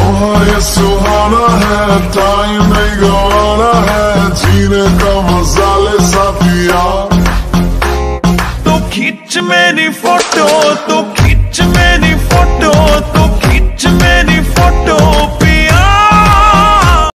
ये सुहाना है, टाइम नहीं गवाना है, जीने का मजा ले साथिया। तो खींच मेरी फोटो, तो खींच मेरी फोटो,